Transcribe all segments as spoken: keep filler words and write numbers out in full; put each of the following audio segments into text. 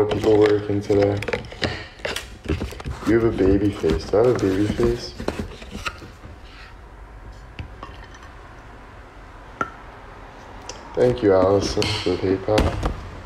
lot of people working today. You have a baby face. Do I have a baby face? Thank you, Allison, for the PayPal.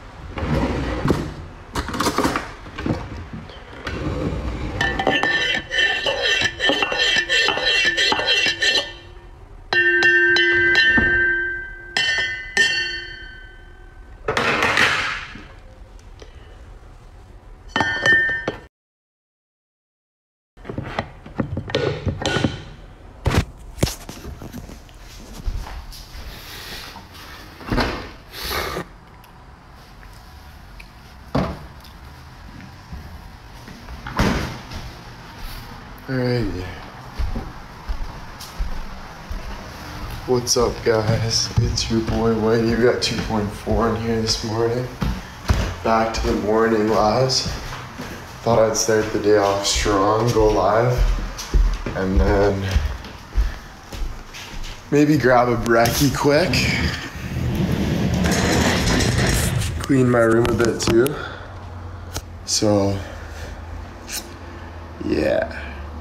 Alrighty. What's up, guys? It's your boy White. You got two point four in here this morning. Back to the morning lives. Thought I'd start the day off strong, go live, and then maybe grab a brekkie quick. Clean my room a bit too. So, yeah.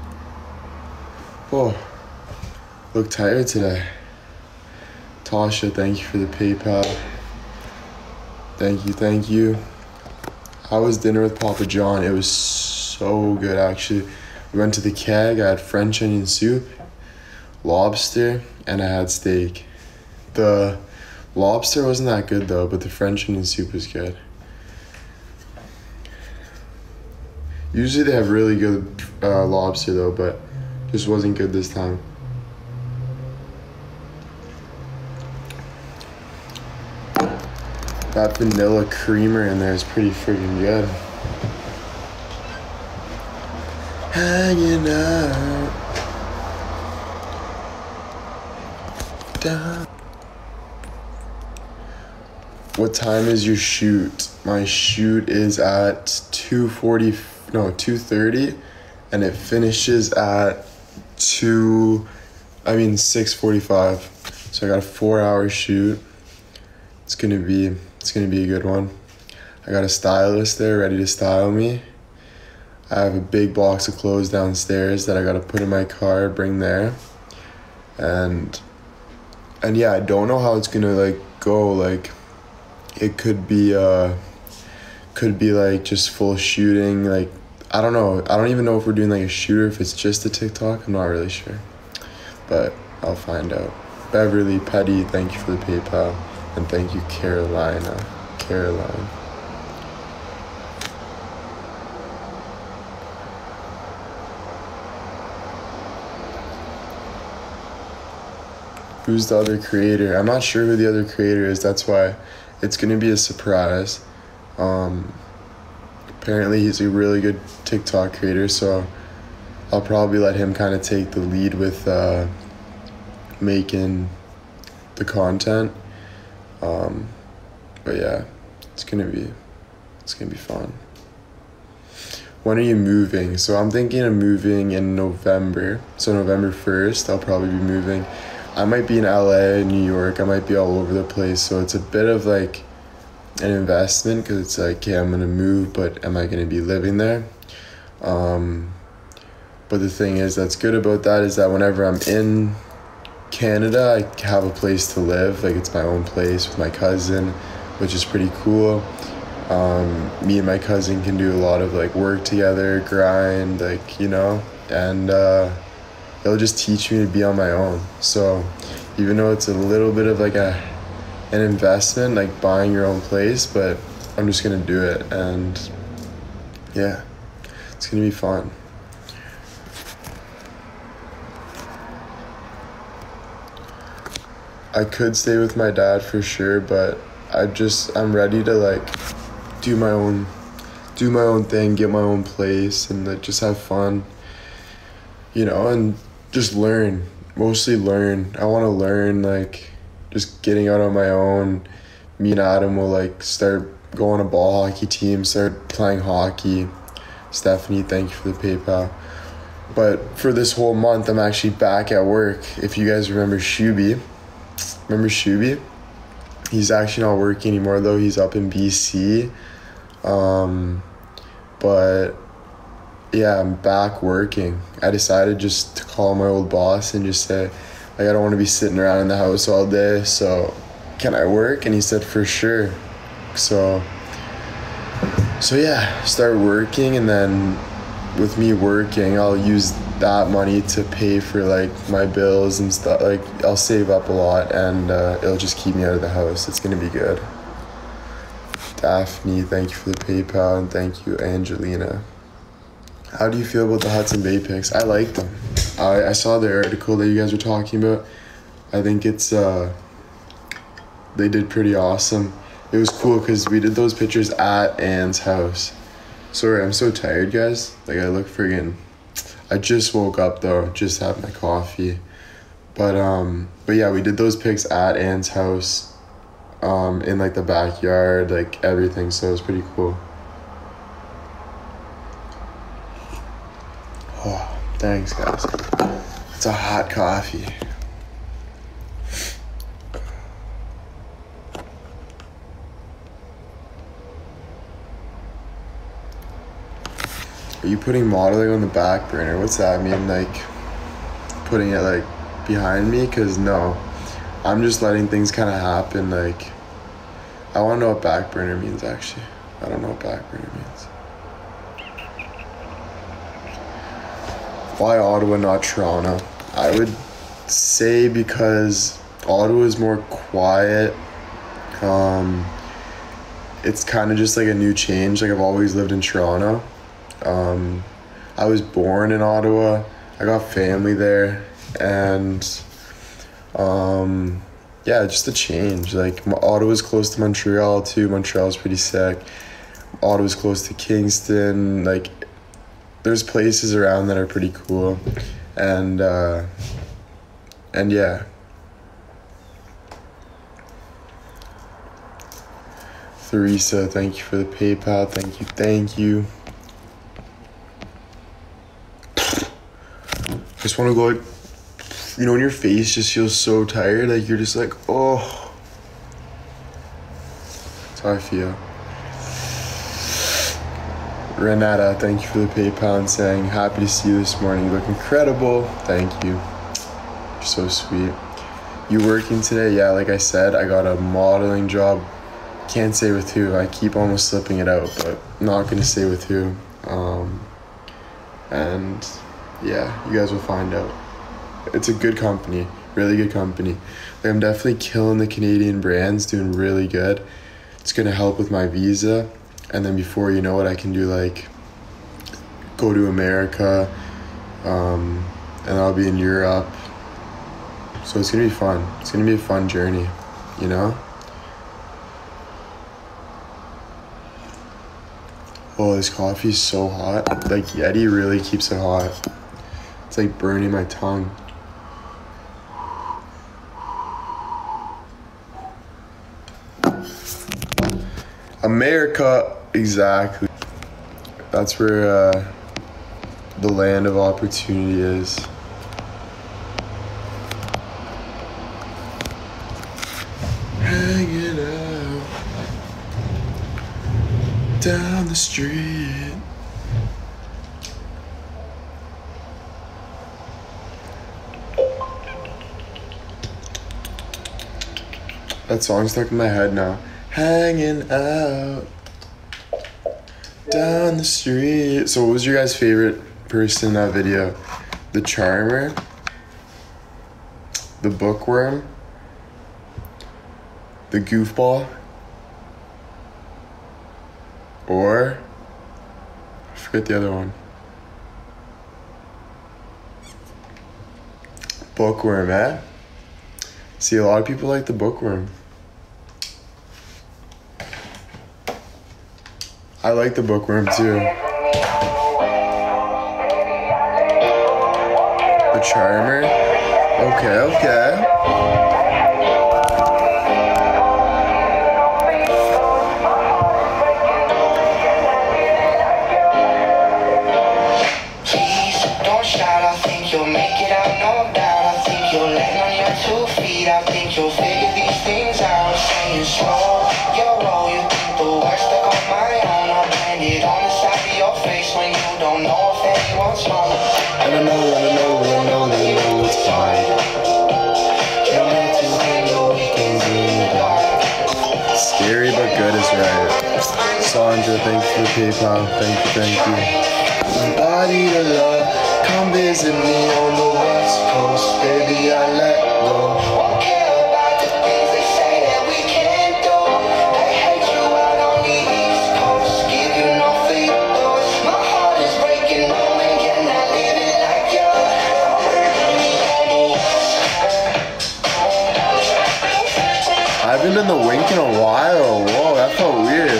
Oh, look tired today. Tasha, thank you for the PayPal. Thank you, thank you. How was dinner with Papa John? It was so good, actually. We went to the Keg. I had French onion soup, lobster, and I had steak. The lobster wasn't that good though, but the French onion soup was good. Usually they have really good uh, lobster though, but just wasn't good this time. That vanilla creamer in there is pretty freaking good. Hanging out. Down. What time is your shoot? My shoot is at two forty, no, two thirty, and it finishes at two, I mean six forty-five. So I got a four hour shoot. It's gonna be, it's gonna be a good one. I got a stylist there ready to style me. I have a big box of clothes downstairs that I gotta put in my car, bring there. And, and yeah, I don't know how it's gonna like go. Like, it could be, uh, could be like just full shooting. Like, I don't know. I don't even know if we're doing like a shoot or if it's just a TikTok. I'm not really sure, but I'll find out. Beverly Petty, thank you for the PayPal, and thank you, Carolina. Caroline. Who's the other creator? I'm not sure who the other creator is. That's why it's gonna be a surprise. Um, apparently he's a really good TikTok creator, so I'll probably let him kind of take the lead with uh, making the content. Um, but yeah, it's gonna be, it's gonna be fun. When are you moving? So I'm thinking of moving in November. So November first, I'll probably be moving. I might be in L A, New York. I might be all over the place. So it's a bit of like an investment because it's like, okay, I'm gonna move, but am I gonna be living there? Um, but the thing is, that's good about that is that whenever I'm in Canada, I have a place to live. Like, it's my own place with my cousin, which is pretty cool. Um, me and my cousin can do a lot of like work together, grind, like, you know, and uh, it'll just teach me to be on my own. So even though it's a little bit of like a an investment, like buying your own place, but I'm just gonna do it, and yeah, it's gonna be fun. I could stay with my dad for sure, but I just I'm ready to like do my own do my own thing, get my own place, and like just have fun, you know, and just learn, mostly learn. I want to learn, like just getting out on my own. Me and Adam will like start going to ball hockey team, start playing hockey. Stephanie, thank you for the PayPal. But for this whole month, I'm actually back at work. If you guys remember Shuby, remember Shuby? He's actually not working anymore though. He's up in B C. Um, but yeah, I'm back working. I decided just to call my old boss and just say, like, I don't want to be sitting around in the house all day, so can I work? And he said, for sure. So, so yeah, start working, and then with me working, I'll use that money to pay for like my bills and stuff. Like, I'll save up a lot, and uh, it'll just keep me out of the house. It's gonna be good. Daphne, thank you for the PayPal, and thank you, Angelina. How do you feel about the Hudson Bay picks? I like them. I, I saw the article that you guys were talking about. I think it's, uh, they did pretty awesome. It was cool because we did those pictures at Anne's house. Sorry, I'm so tired, guys. Like, I look friggin', I just woke up though, just had my coffee. But, um, but yeah, we did those pics at Anne's house, um, in like the backyard, like everything. So it was pretty cool. Oh, thanks, guys. It's a hot coffee. Are you putting modeling on the back burner? What's that mean? Like, putting it like behind me? Cause no, I'm just letting things kind of happen. Like, I want to know what back burner means actually. I don't know what back burner means. Why Ottawa, not Toronto? I would say because Ottawa is more quiet. Um, it's kind of just like a new change. Like, I've always lived in Toronto. Um, I was born in Ottawa. I got family there, and um, yeah, just a change. Like, Ottawa's close to Montreal too. Montreal's pretty sick. Ottawa's close to Kingston. Like, there's places around that are pretty cool, and uh, and yeah. Theresa, thank you for the PayPal. Thank you, thank you. Just want to go like, you know, when your face just feels so tired, like you're just like, oh. That's how I feel. Renata, thank you for the PayPal and saying, happy to see you this morning. You look incredible. Thank you. You're so sweet. You working today? Yeah, like I said, I got a modeling job. Can't say with who. I keep almost slipping it out, but not going to say with who. Um, and yeah, you guys will find out. It's a good company, really good company. Like, I'm definitely killing the Canadian brands, doing really good. It's gonna help with my visa, and then before you know it, I can do like go to America, um, and I'll be in Europe. So it's gonna be fun. It's gonna be a fun journey, you know. Oh, this coffee is so hot. Like, Yeti really keeps it hot. It's like burning my tongue. America, exactly. That's where uh, the land of opportunity is. Hanging out down the street. That song's stuck in my head now. Hanging out down the street. So what was your guys' favorite person in that video? The charmer? The bookworm? The goofball? Or, I forget the other one. Bookworm, eh? See, a lot of people like the bookworm. I like the bookworm too. The charmer? Okay, okay. Please don't shout, I think you'll make it out, no doubt. I think you'll land on your two feet. I think you'll figure these things out. Saying slow your roll, you think the worst, I got my own. wanna know, wanna know, wanna know, wanna know it's fine. Can't wait to spend the weekends in the dark. Scary but good is right. Sandra, thank you for the PayPal. Thank you, thank you. Somebody to love, come visit me on the West Coast. Baby, I let go. Won't care about the things they say that we can't do. They hate you out on the East Coast, give you no feedback. My heart is breaking, knowing you're not living like you. I haven't been the Wink in a while. Whoa, that felt weird.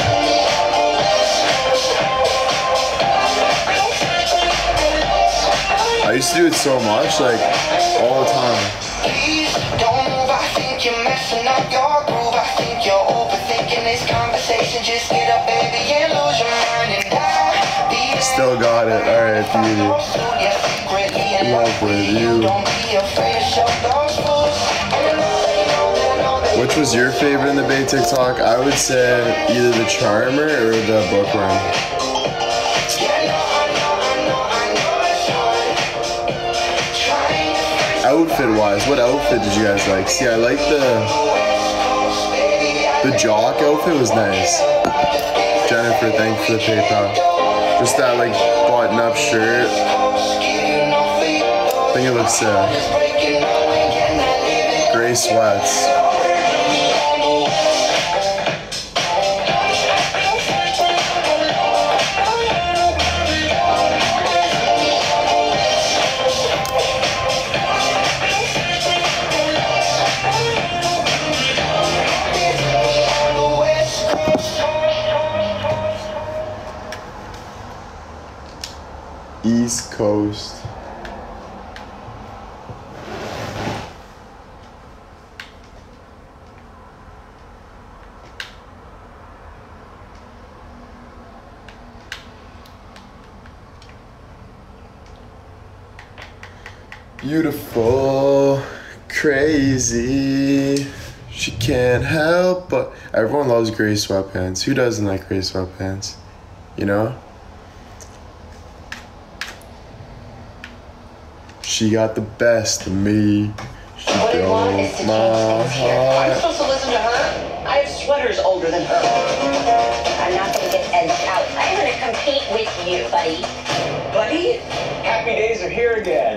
I used to do it so much, like, all the time. Please don't move, I think you're messing up your groove. I think you're overthinking this conversation. Just get up, baby, and lose your mind. And I Still got it. Alright, beauty. Love with you. Which was your favorite in the Bay TikTok? I would say either the Charmer or the Bookworm. Outfit wise, what outfit did you guys like? See, I like the the jock outfit was nice. Jennifer, thank you for the PayPal. Just that like button up shirt. I think it looks sick. Gray sweats. East Coast. Beautiful, crazy. She can't help but. Everyone loves gray sweatpants. Who doesn't like gray sweatpants? You know? She got the best of me. She What I want is to broke my change things here. I'm heart. supposed to listen to her? I have sweaters older than her. I'm not gonna get edged out. I'm gonna compete with you, buddy. Buddy? Happy days are here again.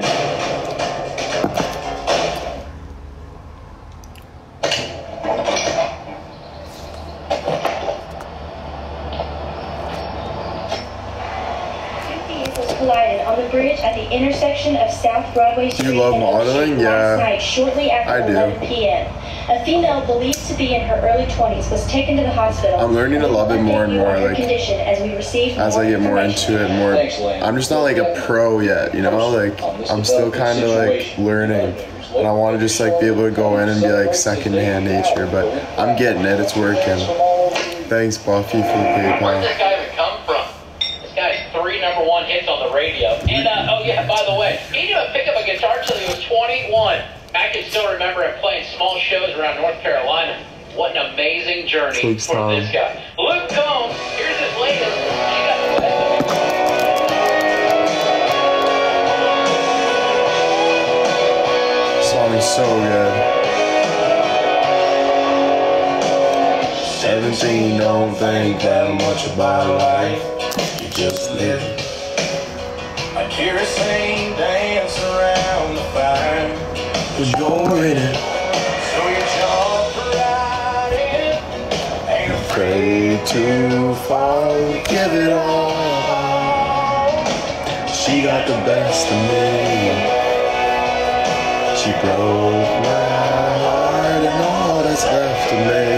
Collided on the bridge at the intersection of South Broadway Street love and Oak modeling? Street Yeah. last night, shortly after I do. eleven p.m. A female believed to be in her early twenties was taken to the hospital. I'm learning to love it more and more, like, condition as we receive As more I get more information. into it, more. Thanks, Lane. I'm just not like a pro yet, you know? Like, I'm still kind of like learning. And I want to just like be able to go in and be like secondhand nature, but I'm getting it, it's working. Thanks, Buffy, for the Where'd PayPal. this guy even come from? This guy has three number one hits on the radio. And, uh, oh yeah, by the way, he didn't even pick up a guitar till he was twenty-one. I can still remember him playing small shows around North Carolina. What an amazing journey Takes for time. this guy. Luke Combs, here's his latest. She got the best of me. Song is so good. seventeen, you don't think that much about life. You just live. I hear a sing dance around the fire. Enjoying it. So you jump right in. Ain't Afraid to fall, give it all. She got the best of me. She broke my heart and all that's left of me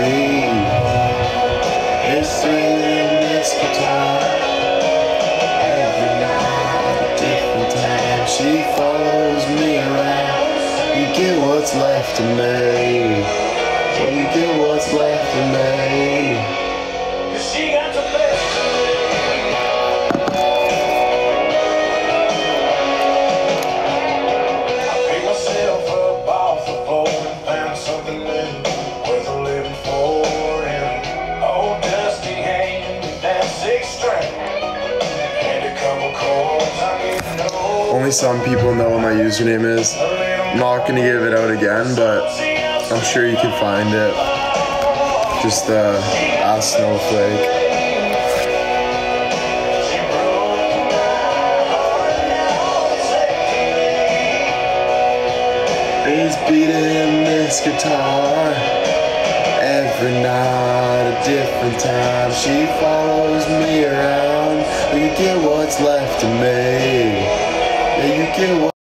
is in this guitar. Every night, different time, she follows me around. You get what's left of me. You get what's left of me. she got the best of me. I picked myself up off the floor and found something new worth living for. And old dusty hand, that six string, and a couple chords I didn't know. Only Only some people know what my username is. I'm not gonna give it out again, but I'm sure you can find it. Just uh, ask Snowflake. He's beating this guitar every night, a different time. She follows me around. You get what's left of me. Yeah, you get what.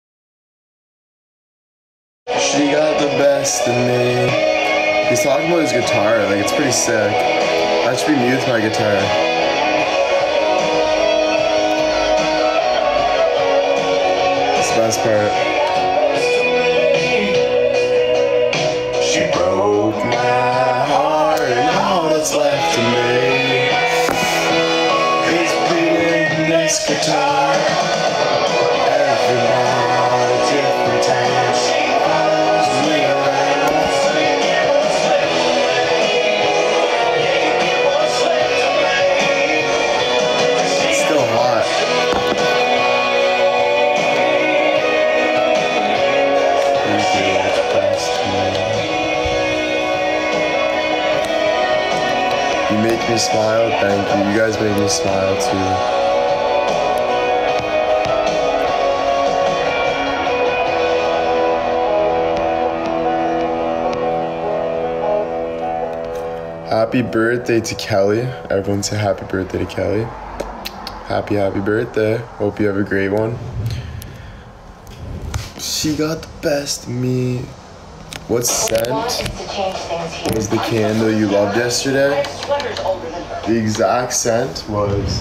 She got the best of me. He's talking about his guitar, like it's pretty sick. I should be me with my guitar. That's the best part. She broke my heart and all that's left of me is beating this guitar every night, a different time. She follows me around. It's still hot. Thank you, that's the best, man. You make me smile, thank you. You guys make me smile too. Happy birthday to Kelly. Everyone say happy birthday to Kelly. Happy, happy birthday. Hope you have a great one. She got the best of me. What scent was the candle you loved yesterday? I have sweaters older than her. The exact scent was...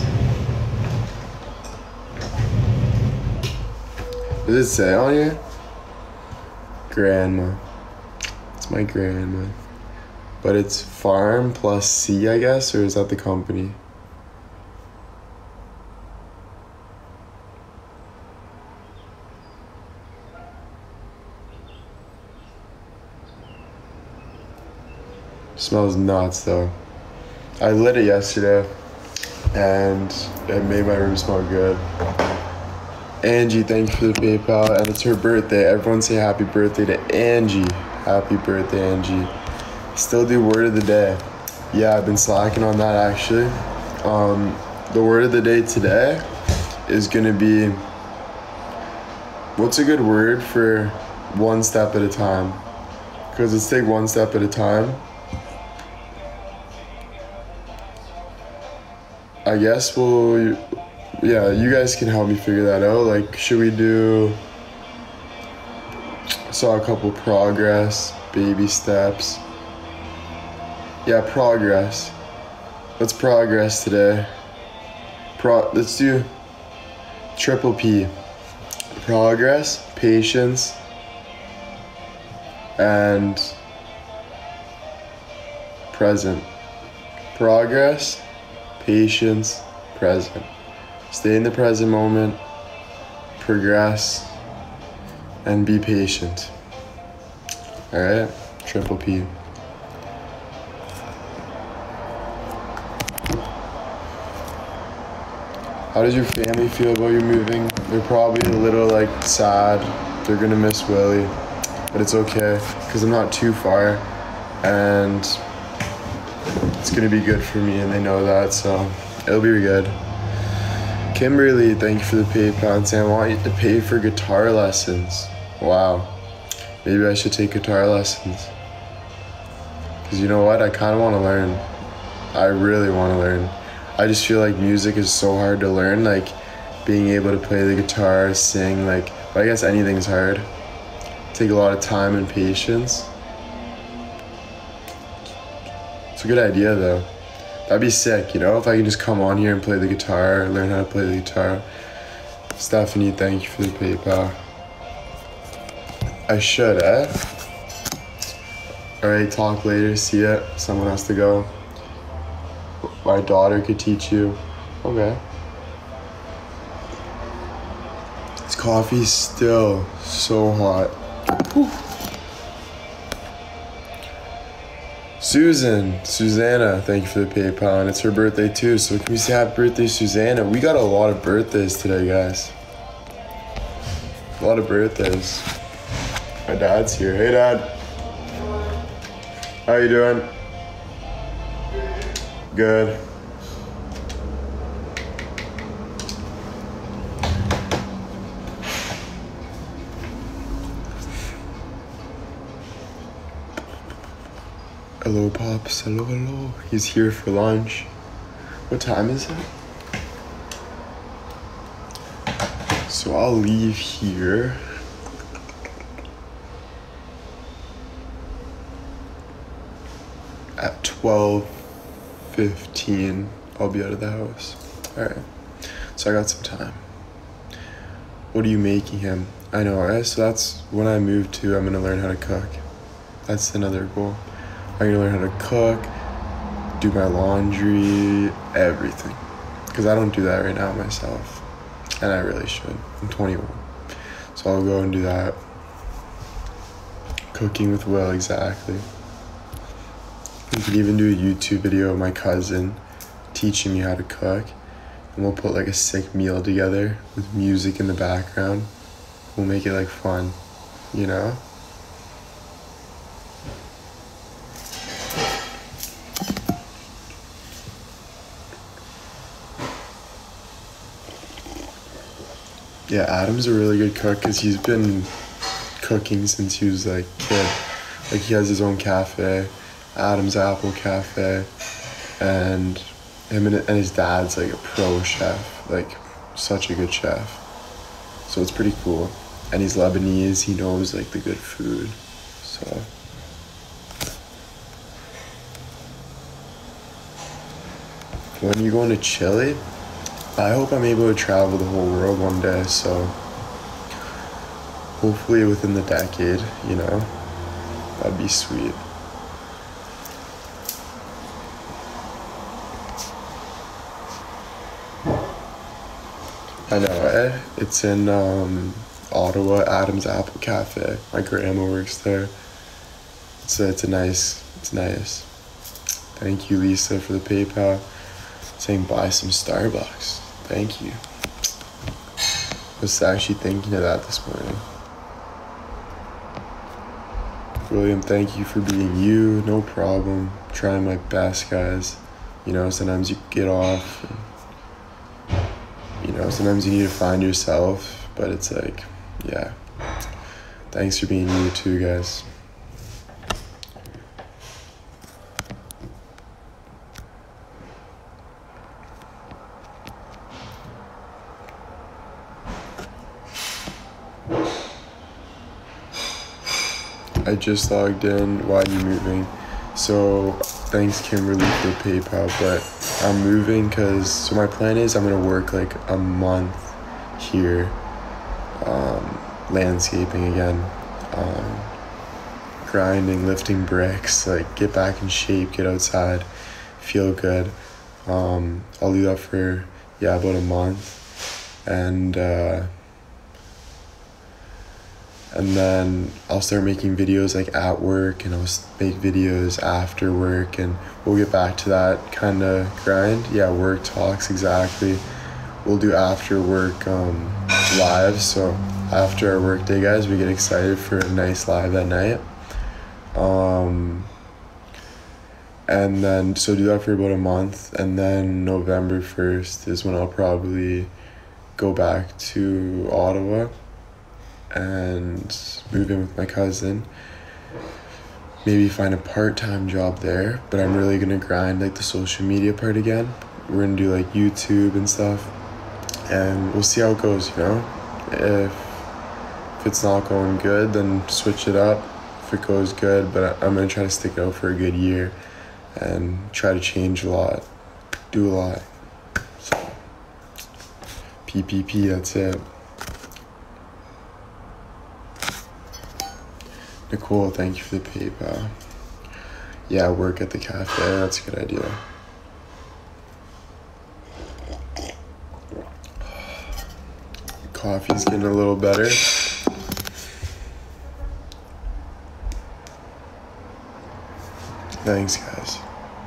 Does it say on here? Grandma. It's my grandma. But it's Farm plus C, I guess, or is that the company? Smells nuts though. I lit it yesterday and it made my room smell good. Angie, thank you for the PayPal, and it's her birthday. Everyone say happy birthday to Angie. Happy birthday, Angie. Still do word of the day. Yeah, I've been slacking on that actually. Um, the word of the day today is gonna be, what's a good word for one step at a time? Because let's take one step at a time. I guess we'll, yeah, you guys can help me figure that out. Like, should we do, saw a couple progress, baby steps. Yeah, progress. Let's progress today. Pro, let's do triple P. Progress, patience, and present. Progress, patience, present. Stay in the present moment, progress, and be patient. All right, triple P. How does your family feel about you moving? They're probably a little like sad. They're gonna miss Willie, but it's okay because I'm not too far, and it's gonna be good for me, and they know that, so it'll be good. Kimberly, thank you for the PayPal and saying I want you to pay for guitar lessons. Wow, maybe I should take guitar lessons. Cause you know what? I kind of want to learn. I really want to learn. I just feel like music is so hard to learn, like being able to play the guitar, sing, like, but I guess anything's hard. Take a lot of time and patience. It's a good idea though. That'd be sick, you know, if I can just come on here and play the guitar, learn how to play the guitar. Stephanie, thank you for the PayPal. I should, eh? Alright, talk later, see ya. Someone has to go. My daughter could teach you. Okay. This coffee's still so hot. Whew. Susan, Susanna, thank you for the PayPal, and it's her birthday too, so can we say happy birthday, Susanna? We got a lot of birthdays today, guys. A lot of birthdays. My dad's here. Hey, Dad. How you doing? Good. Hello, Pops. Hello, hello. He's here for lunch. What time is it? So I'll leave here. At twelve fifteen, I'll be out of the house. Alright. So I got some time. What are you making him? I know, right? So that's when I move to, I'm gonna learn how to cook. That's another goal. I'm gonna learn how to cook, do my laundry, everything. Because I don't do that right now myself. And I really should. I'm twenty-one. So I'll go and do that. Cooking with Will, exactly. We could even do a YouTube video of my cousin teaching me how to cook. And we'll put like a sick meal together with music in the background. We'll make it like fun, you know? Yeah, Adam's a really good cook because he's been cooking since he was like a kid. Like he has his own cafe, Adam's Apple Cafe, and him and, and his dad's like a pro chef, like such a good chef. So it's pretty cool. And he's Lebanese, he knows like the good food, so. When are you going to Chile? I hope I'm able to travel the whole world one day, so hopefully within the decade, you know, that'd be sweet. I know, eh? It's in um, Ottawa, Adam's Apple Cafe. My grandma works there. It's a, it's a nice, it's nice. Thank you, Lisa, for the PayPal. Saying buy some Starbucks. Thank you. I was actually thinking of that this morning. William, thank you for being you. No problem. Trying my best, guys. You know, sometimes you get off. And, you know, sometimes you need to find yourself. But it's like, yeah. Thanks for being you too, guys. I just logged in. Why are you moving? So thanks Kimberly for PayPal, but I'm moving because, so my plan is I'm gonna work like a month here, um, landscaping again, um, grinding, lifting bricks, like get back in shape, get outside, feel good. Um, I'll do that for, yeah, about a month, and uh, And then I'll start making videos like at work, and I'll make videos after work, and we'll get back to that kind of grind. Yeah, work talks, exactly. We'll do after work um, live. So after our work day, guys, we get excited for a nice live that night. Um, and then, so do that for about a month. And then November first is when I'll probably go back to Ottawa and move in with my cousin, maybe find a part-time job there, but I'm really gonna grind like the social media part again. We're gonna do like YouTube and stuff, and we'll see how it goes, you know? If, if it's not going good, then switch it up. If it goes good, but I'm gonna try to stick it out for a good year and try to change a lot, do a lot. So, P P P, that's it. Nicole, thank you for the PayPal. Yeah, work at the cafe, that's a good idea. Coffee's getting a little better. Thanks, guys.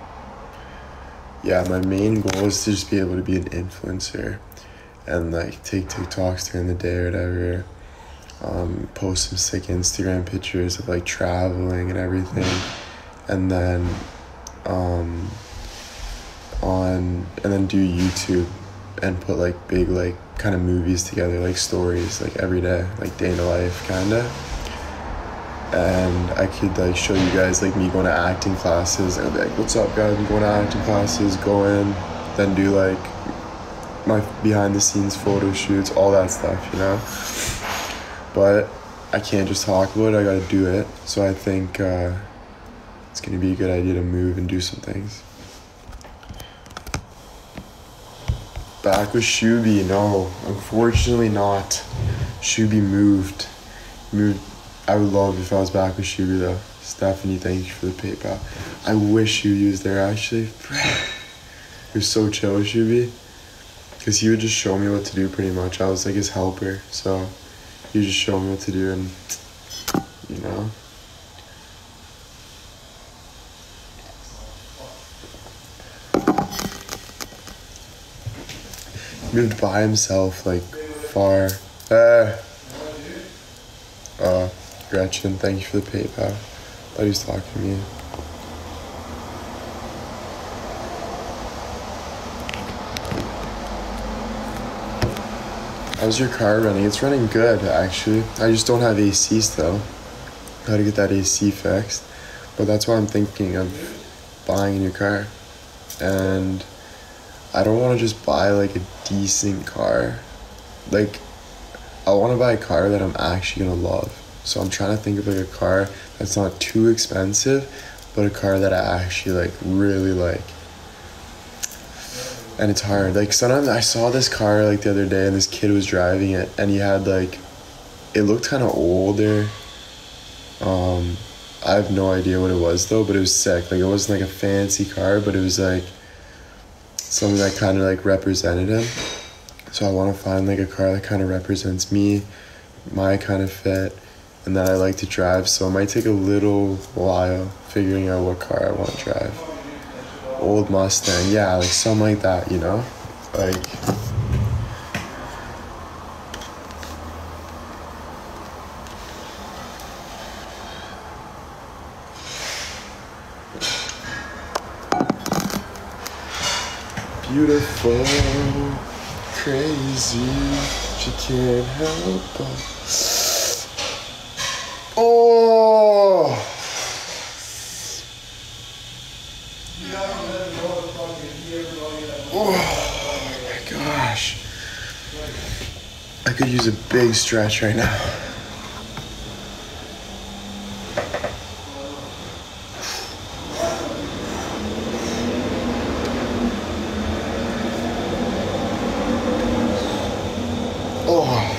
Yeah, my main goal is to just be able to be an influencer and like take TikToks during the day or whatever. um, post some sick Instagram pictures of like traveling and everything, and then um, on and then do YouTube and put like big like kind of movies together, like stories, like every day, like day in the life kind of. And I could like show you guys like me going to acting classes and I'd be like, what's up guys, I'm going to acting classes, go in, then do like my behind the scenes photo shoots, all that stuff, you know. But I can't just talk about it, I gotta do it. So I think uh, it's gonna be a good idea to move and do some things. Back with Shuby, no, unfortunately not. Shuby moved, moved. I would love if I was back with Shuby though. Stephanie, thank you for the PayPal. I wish Shuby was there actually. You're so chill, Shuby. Because he would just show me what to do pretty much. I was like his helper. So he would just show me what to do and, you know. He moved by himself, like far. Uh, uh, Gretchen, thank you for the PayPal. Thought he was talking to me. How's your car running? It's running good, actually. I just don't have A C still. Gotta get that A C fixed. But that's why I'm thinking of buying a new car. And I don't want to just buy like a decent car. Like, I want to buy a car that I'm actually gonna love. So I'm trying to think of like a car that's not too expensive, but a car that I actually like really like. And it's hard. Like sometimes I saw this car like the other day and this kid was driving it and he had like, it looked kind of older. Um, I have no idea what it was though, but it was sick. Like it wasn't like a fancy car, but it was like something that kind of like represented him. So I want to find like a car that kind of represents me, my kind of fit, and that I like to drive. So it might take a little while figuring out what car I want to drive. Old Mustang, yeah, like something like that, you know? Like, beautiful, crazy, she can't help but. Oh! Oh my gosh. I could use a big stretch right now. Oh.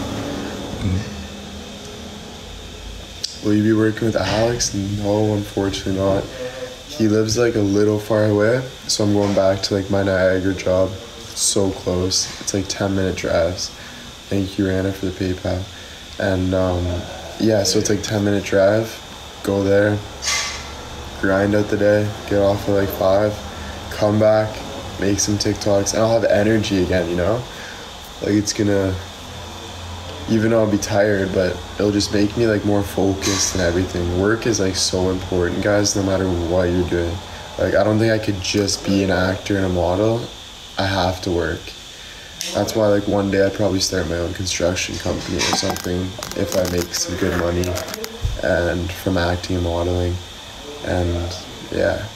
Will you be working with Alex? No, unfortunately not. He lives like a little far away, so I'm going back to like my Niagara job. It's so close. It's like ten minute drives. Thank you, Rana, for the PayPal. And um, yeah, so it's like ten minute drive. Go there, grind out the day, get off at like five, come back, make some TikToks, and I'll have energy again, you know? Like it's gonna, even though I'll be tired, but it'll just make me like more focused and everything. Work is like so important, guys, no matter what you're doing. Like I don't think I could just be an actor and a model. I have to work. That's why like one day I'd probably start my own construction company or something if I make some good money and from acting and modeling. And yeah.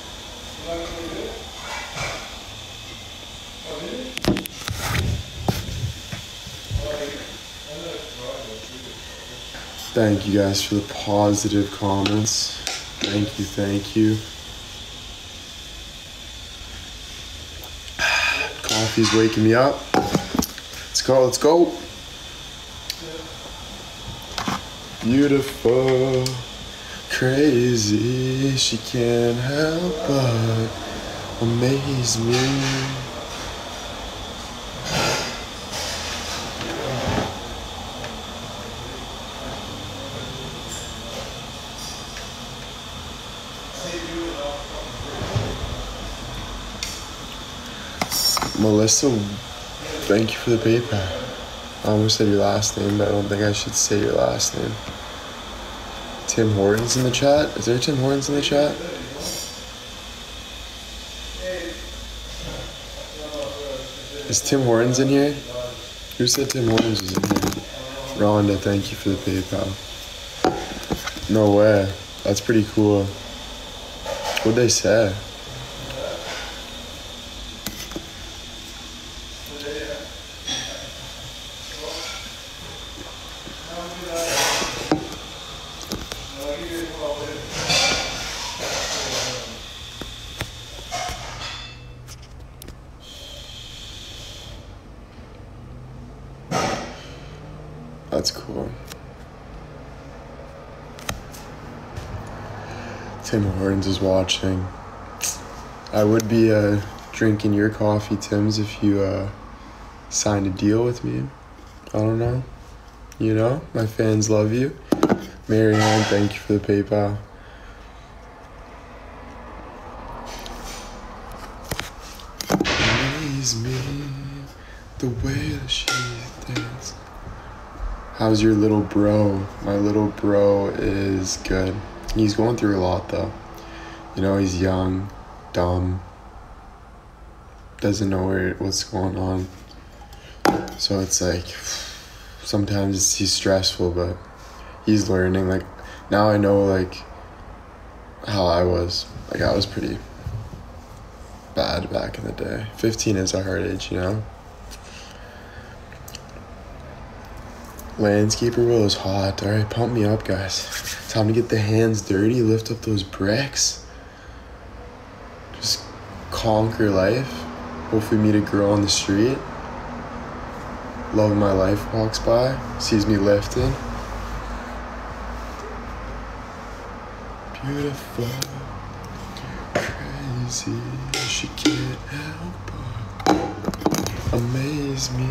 Thank you guys for the positive comments. Thank you, thank you. Coffee's waking me up. Let's go, let's go. Beautiful, crazy, she can't help but amaze me. Melissa, thank you for the PayPal. I almost said your last name, but I don't think I should say your last name. Tim Hortons in the chat? Is there Tim Hortons in the chat? Is Tim Hortons in here? Who said Tim Hortons was in here? Rhonda, thank you for the PayPal. No way. That's pretty cool. What'd they say? That's cool. Tim Hortons is watching. I would be uh, drinking your coffee, Tim's, if you uh, signed a deal with me. I don't know. You know, my fans love you. Marianne, thank you for the PayPal. Amaze me the way that she dances. How's your little bro? My little bro is good. He's going through a lot though. You know, he's young, dumb, doesn't know where, what's going on. So it's like, sometimes it's, he's stressful, but he's learning. Like, now I know like how I was. Like, I was pretty bad back in the day. fifteen is a hard age, you know? Landscaper Will is hot. Alright, pump me up, guys. Time to get the hands dirty, lift up those bricks. Just conquer life. Hopefully meet a girl on the street. Love of my life walks by, sees me lifting. Beautiful, crazy, she can't help but amaze me.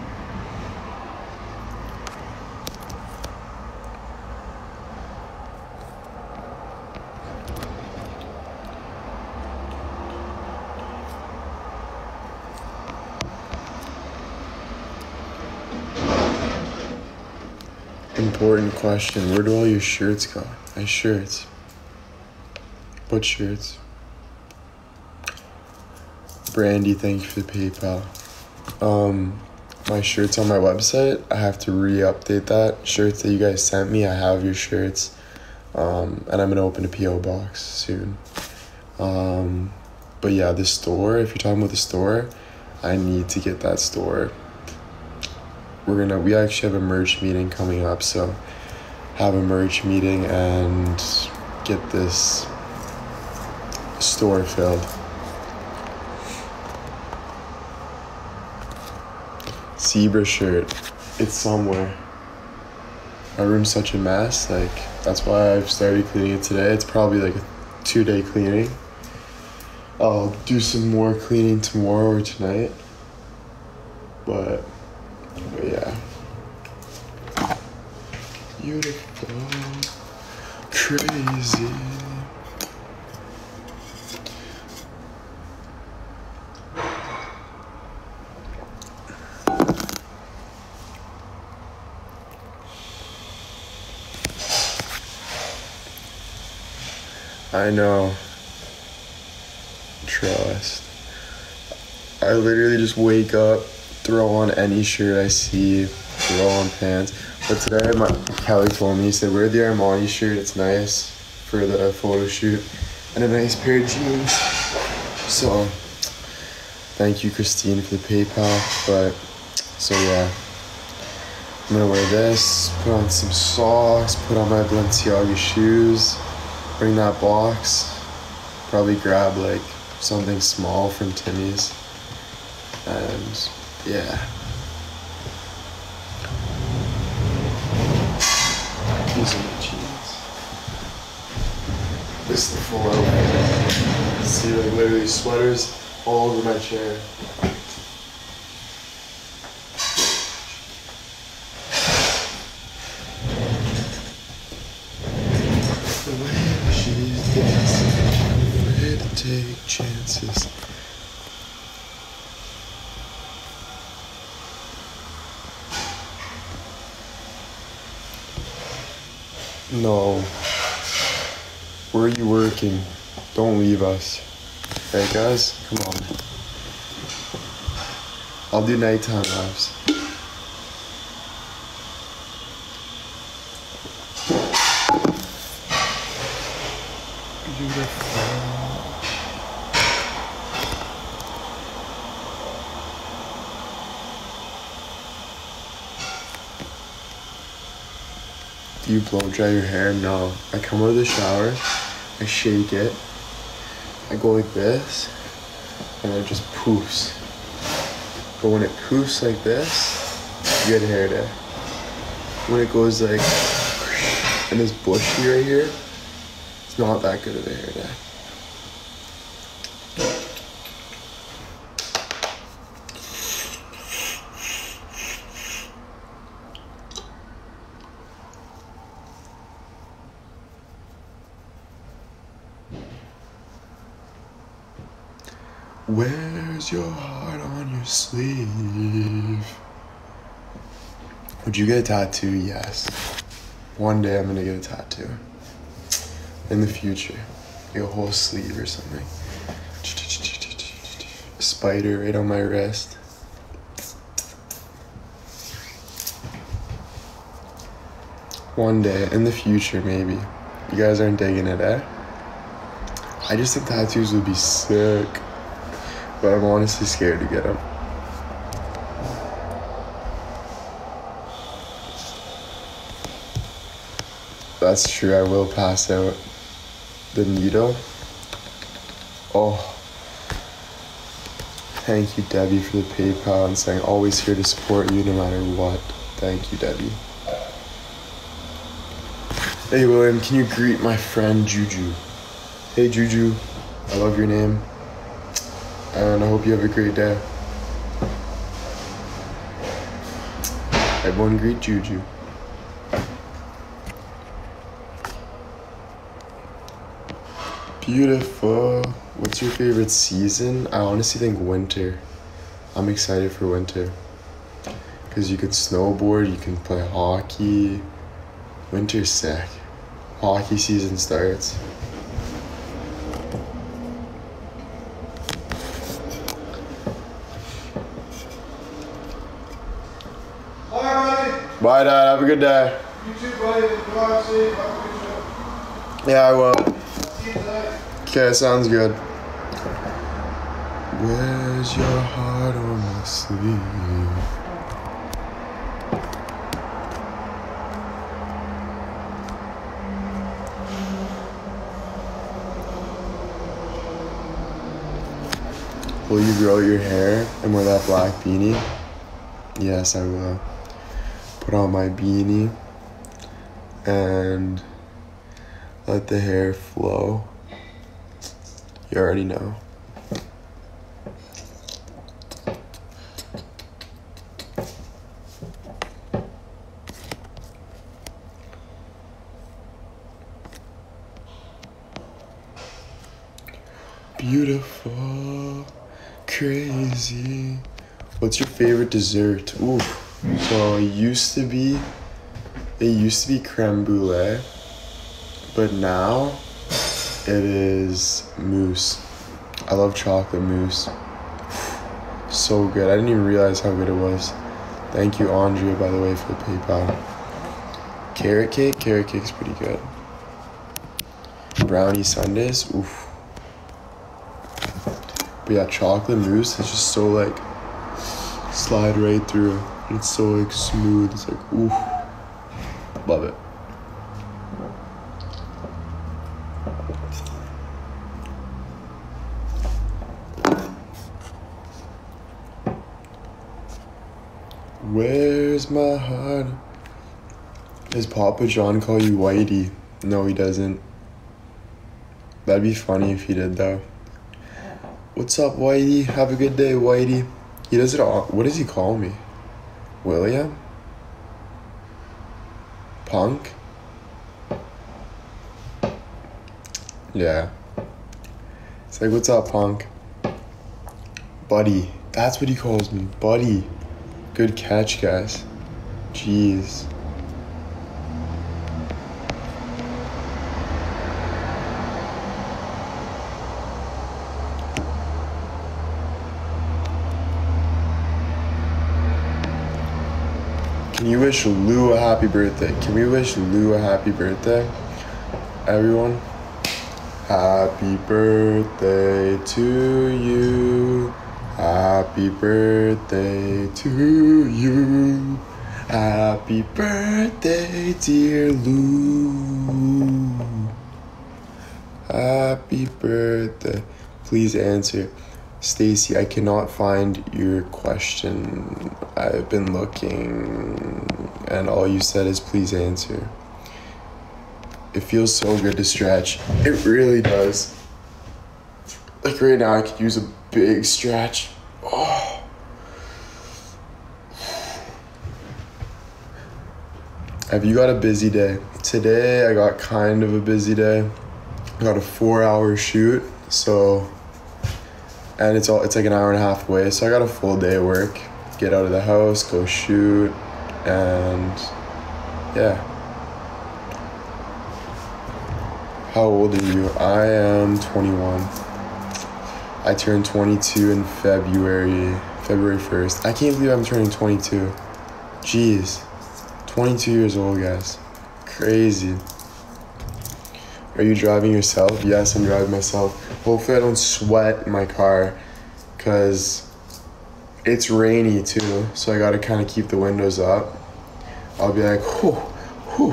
Important question. Where do all your shirts go? My shirts. What shirts? Brandy, thank you for the PayPal. Um, my shirts on my website. I have to re-update that. Shirts that you guys sent me, I have your shirts. Um, and I'm gonna open a P O box soon. Um, but yeah, the store, if you're talking about the store, I need to get that store. We're gonna, we actually have a merch meeting coming up, so have a merch meeting and get this store filled. Zebra shirt, it's somewhere. My room's such a mess, like, that's why I've started cleaning it today. It's probably like a two day cleaning. I'll do some more cleaning tomorrow or tonight, but But yeah. Beautiful, crazy. I know. Trust. I literally just wake up, throw on any shirt I see, throw on pants. But today, my Kelly told me, he said, wear the Armani shirt, it's nice for the photo shoot, and a nice pair of jeans. So, thank you, Christine, for the PayPal. But, so yeah, I'm gonna wear this, put on some socks, put on my Balenciaga shoes, bring that box, probably grab like something small from Timmy's, and yeah. These are my jeans. This is the full outfit. See, like literally sweaters all over my chair. The way she's dancing, afraid to take chances. No. Where are you working? Don't leave us. Hey guys, come on. I'll do nighttime lives. Beautiful. Do you blow dry your hair? No. I come out of the shower, I shake it, I go like this, and it just poofs. But when it poofs like this, good hair day. When it goes like, and this bushy right here, it's not that good of a hair day. Where's your heart on your sleeve? Would you get a tattoo? Yes. One day I'm gonna get a tattoo. In the future. Like a whole sleeve or something. A spider right on my wrist. One day, in the future maybe. You guys aren't digging it, eh? I just think tattoos would be sick. But I'm honestly scared to get them. That's true, I will pass out. The needle. Oh. Thank you, Debbie, for the PayPal and saying always here to support you no matter what. Thank you, Debbie. Hey, William, can you greet my friend Juju? Hey, Juju. I love your name. And I hope you have a great day. Everyone greet Juju. Beautiful. What's your favorite season? I honestly think winter. I'm excited for winter. Because you can snowboard, you can play hockey. Winter's sick. Hockey season starts. Bye, Dad. Have a good day. You too, buddy. Drive safe. Have a good trip. Yeah, I will. See you tonight. Okay, sounds good. Where's your heart on my sleeve? Will you grow your hair and wear that black beanie? Yes, I will. Put on my beanie and let the hair flow. You already know. Beautiful, crazy. What's your favorite dessert? Ooh. So it used to be, it used to be creme brulee, but now it is mousse. I love chocolate mousse. So good. I didn't even realize how good it was. Thank you, Andrea, by the way, for the PayPal. Carrot cake? Carrot cake's pretty good. Brownie sundaes? Oof. But yeah, chocolate mousse is just so like, slide right through. It's so like smooth. It's like, oof. Love it. Where's my heart? Does Papa John call you Whitey? No, he doesn't. That'd be funny if he did though. What's up, Whitey? Have a good day, Whitey. He does it all. What does he call me? William? Punk? Yeah. It's like, what's up, Punk? Buddy. That's what he calls me. Buddy. Good catch, guys. Jeez. you wish Lou a happy birthday? Can we wish Lou a happy birthday? Everyone? Happy birthday to you. Happy birthday to you. Happy birthday, dear Lou. Happy birthday. Please answer. Stacy, I cannot find your question. I've been looking and all you said is please answer. It feels so good to stretch. It really does. Like right now I could use a big stretch. Oh. Have you got a busy day? Today I got kind of a busy day. I got a four hour shoot, so and it's all it's like an hour and a half away, so I got a full day of work. Get out of the house, go shoot, and yeah. How old are you? I am twenty-one. I turned twenty-two in February, February first. I can't believe I'm turning twenty-two. Jeez. twenty-two years old, guys. Crazy. Are you driving yourself? Yes, I'm driving myself. Hopefully I don't sweat in my car because it's rainy too, so I gotta kind of keep the windows up. I'll be like, whew, whew.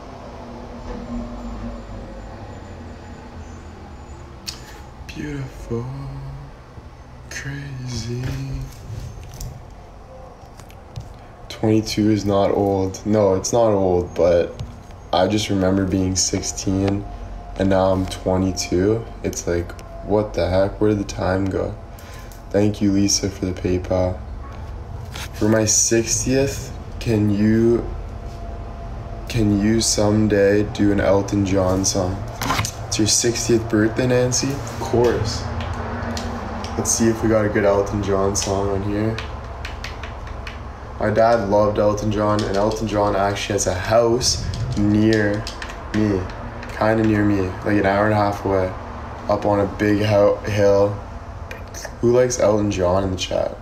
Beautiful, crazy. twenty-two is not old. No, it's not old, but I just remember being sixteen and now I'm twenty-two. It's like, what the heck? Where did the time go? Thank you, Lisa, for the PayPal. For my sixtieth, can you can you someday do an Elton John song? It's your sixtieth birthday, Nancy? Of course. Let's see if we got a good Elton John song on here. My dad loved Elton John, and Elton John actually has a house near me. Kind of near me, like an hour and a half away. Up on a big ho- hill. Who likes Elton John in the chat?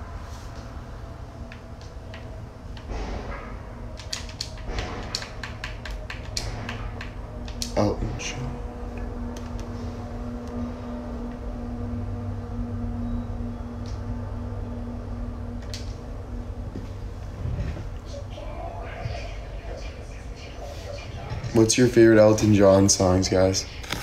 Elton John. What's your favorite Elton John songs, guys?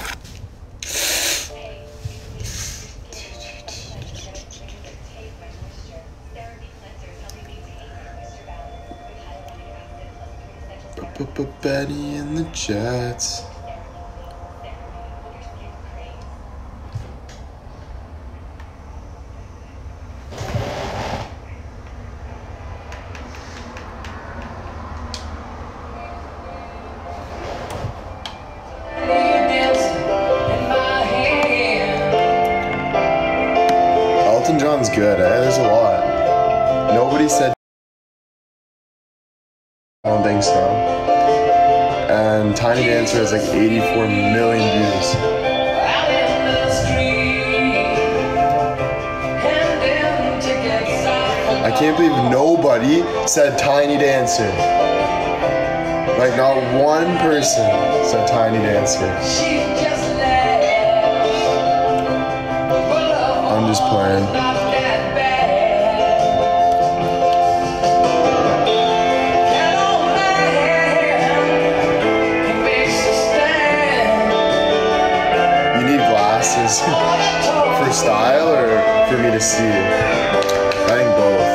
Betty and the Jets. Elton John's good, eh? There's a lot. Nobody said. I don't think so. And Tiny Dancer has like eighty-four million views. I can't believe nobody said Tiny Dancer. Like not one person said Tiny Dancer. I'm just playing. For style or for me to see? I think both.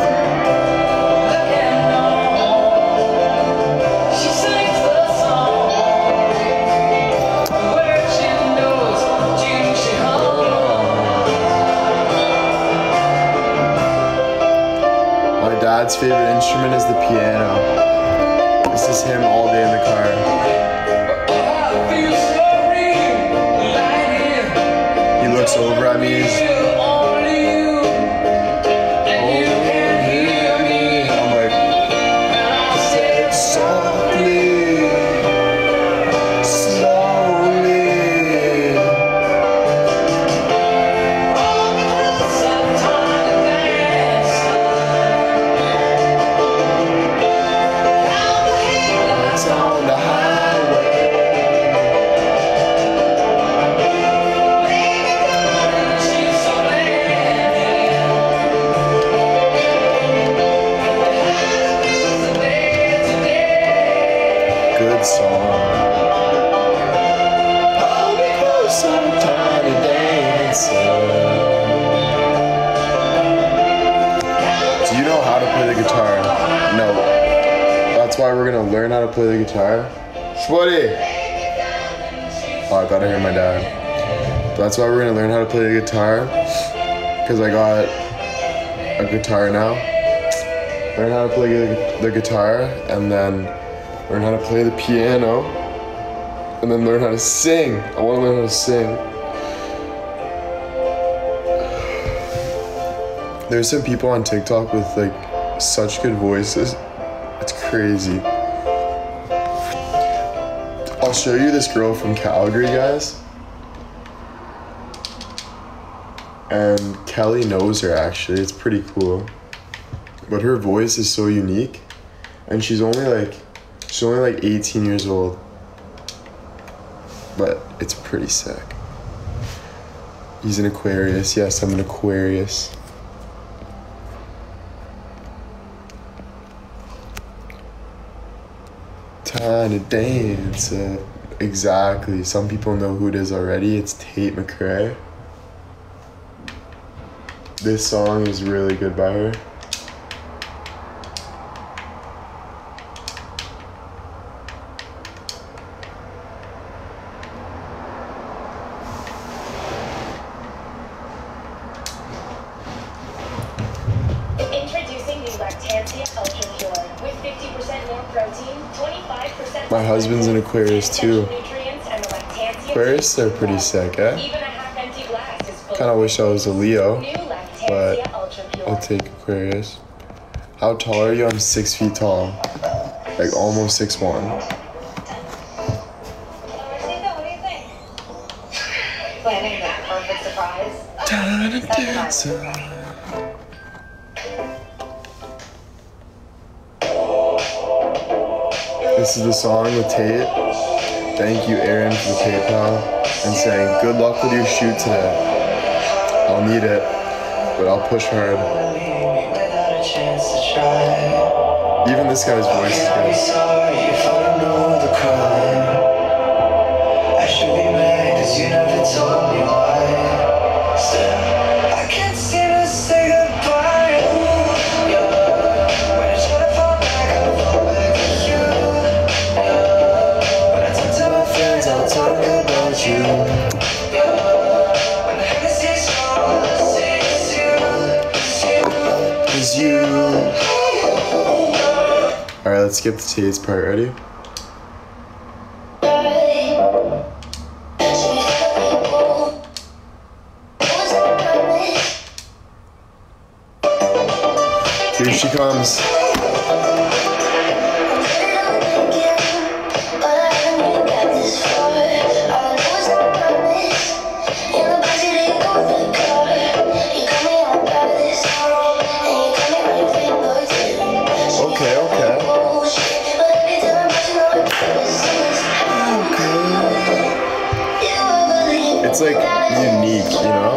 My dad's favorite instrument is the piano. This is him all day in the car. Looks over at me. Oh, I'm like, softly, slowly. song. Hold me closer, tiny dancer. Do you know how to play the guitar? No. That's why we're gonna learn how to play the guitar. Shwadi! Oh, I thought I heard my dad. But that's why we're gonna learn how to play the guitar. Because I got a guitar now. Learn how to play the, the guitar, and then learn how to play the piano, and then learn how to sing. I want to learn how to sing. There's some people on TikTok with like such good voices. It's crazy. I'll show you this girl from Calgary, guys. And Kelly knows her actually. It's pretty cool. But her voice is so unique. And she's only like she's only like eighteen years old. But it's pretty sick. He's an Aquarius. Yes, I'm an Aquarius. Tiny dancer. Exactly. Some people know who it is already. It's Tate McRae. This song is really good by her. Introducing the Lactantia Ultra Pure with fifty percent more protein, twenty-five percent My husband's an Aquarius too. nutrients, and the Lactantia Aquarius are pretty sick, eh? Even a half-empty glass is full Kinda of wish I was a Leo, new Lactantia but Ultra Pure. I'll take Aquarius. How tall are you? I'm six feet tall. Like almost six one. Planning that perfect surprise. Tiny dancer. This is the song with Tate. Thank you, Aaron, for the PayPal. And saying, good luck with your shoot today. I'll need it, but I'll push hard. Even this guy's voice is good. I should be mad cause you never told me why. Still, I can't seem to say goodbye. Yeah. When I try to fall back, I fall back to you. Yeah. When I talk to my friends, I'll talk about you. Yeah. When the Hennessy's gone, it's you, it's you, it's you. Alright, let's skip the Tate's part. Ready? Here she comes. Okay, okay. It's like unique, you know?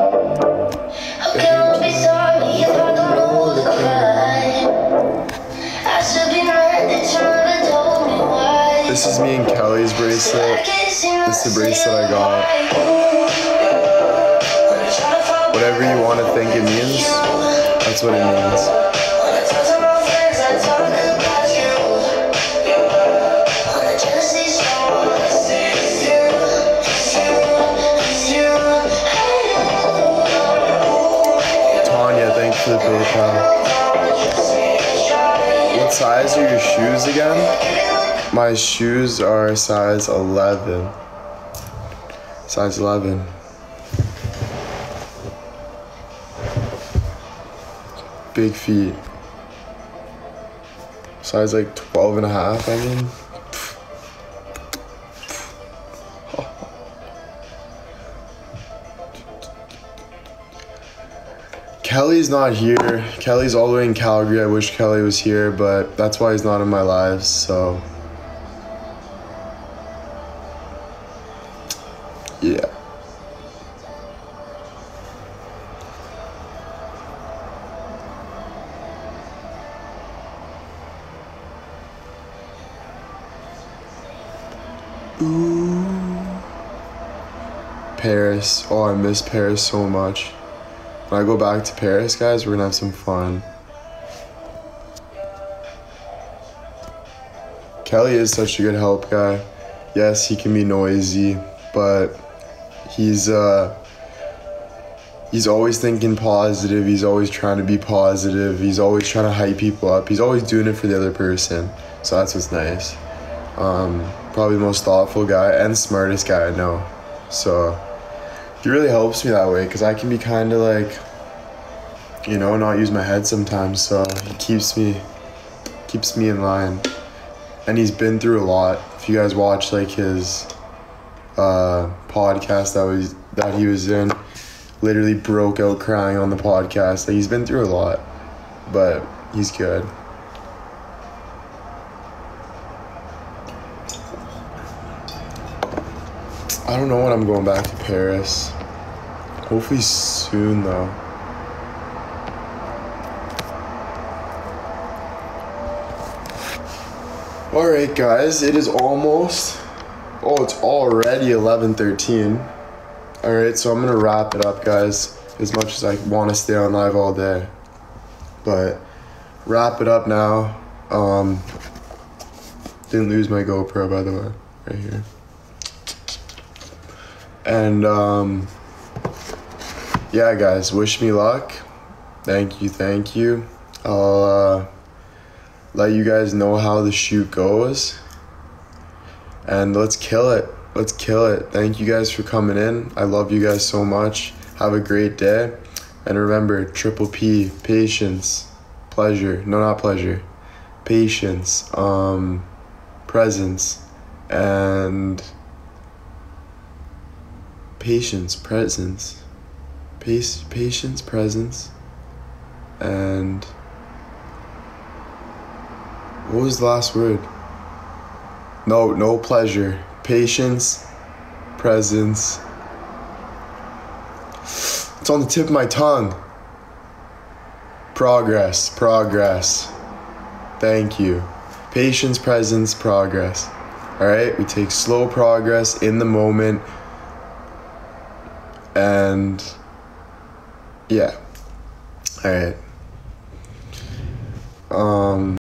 This is me and Kelly's bracelet. This is the bracelet I got. Whatever you want to think it means, that's what it means. Tanya, thanks for the PayPal. What size are your shoes again? My shoes are size eleven. Size eleven. Big feet. Size like twelve and a half, I mean. Kelly's not here. Kelly's all the way in Calgary. I wish Kelly was here, but that's why he's not in my lives, so. Yeah. Ooh. Paris. Oh, I miss Paris so much. When I go back to Paris, guys, we're gonna have some fun. Kelly is such a good help guy. Yes, he can be noisy, but he's uh he's always thinking positive. He's always trying to be positive. He's always trying to hype people up. He's always doing it for the other person. So that's what's nice. Um, probably the most thoughtful guy and smartest guy I know. So he really helps me that way because I can be kind of like, you know, not use my head sometimes. So he keeps me keeps me in line. And he's been through a lot. If you guys watch like his uh, podcast that was that he was in, literally broke out crying on the podcast. Like, he's been through a lot, but he's good. I don't know when I'm going back to Paris. Hopefully soon though. Alright guys, it is almost, oh it's already eleven thirteen. Alright, so I'm gonna wrap it up guys, as much as I want to stay on live all day. But, wrap it up now. Um, didn't lose my GoPro by the way, right here. And um, yeah guys, wish me luck. Thank you, thank you. I'll uh, let you guys know how the shoot goes. And let's kill it. Let's kill it. Thank you guys for coming in. I love you guys so much. Have a great day. And remember, triple P, patience, pleasure. No, not pleasure. Patience, um, presence, and patience, presence, Pace, patience, presence, and what was the last word? No, no pleasure. Patience, presence. It's on the tip of my tongue. Progress, progress. Thank you. Patience, presence, progress. Alright, we take slow progress in the moment. And yeah. Alright. Um